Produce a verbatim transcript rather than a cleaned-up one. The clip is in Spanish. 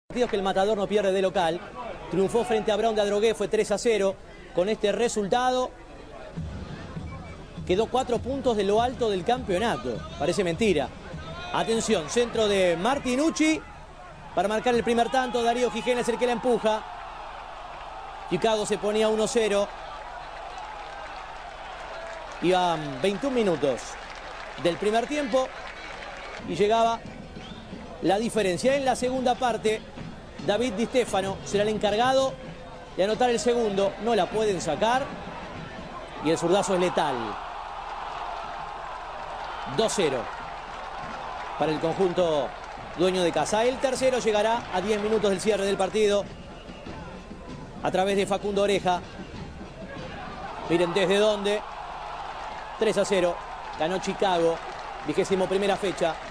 Partidos que el Matador no pierde de local. Triunfó frente a Brown de Adrogué, fue tres a cero. Con este resultado quedó cuatro puntos de lo alto del campeonato. Parece mentira. Atención, centro de Martinucci para marcar el primer tanto. Darío Gijena es el que la empuja. Chicago se ponía uno cero. Iban veintiún minutos del primer tiempo y llegaba la diferencia. En la segunda parte, David Di Stefano será el encargado de anotar el segundo. No la pueden sacar y el zurdazo es letal. dos cero para el conjunto dueño de casa. El tercero llegará a diez minutos del cierre del partido a través de Facundo Oreja. Miren desde dónde. tres a cero. Ganó Chicago. Vigésimo primera fecha.